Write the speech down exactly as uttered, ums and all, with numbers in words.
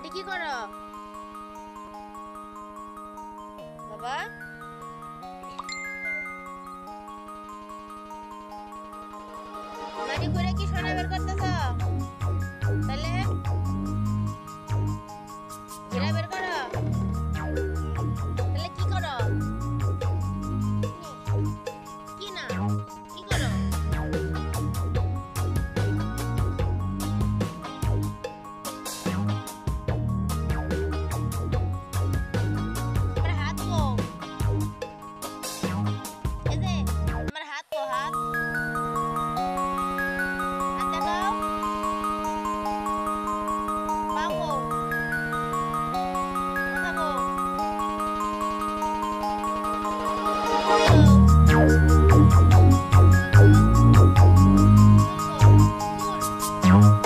কি করো বাবা? মাটি করে কি সোনা বের করতেছ? তাহলে ঘেরা বের করো। তাহলে কি করো? কি না কি করো? আমার হাত কো? এই যে আমার হাত কো? হাত হাত দেখাও। পা কো? মাথা কো? চুল কো? চুল।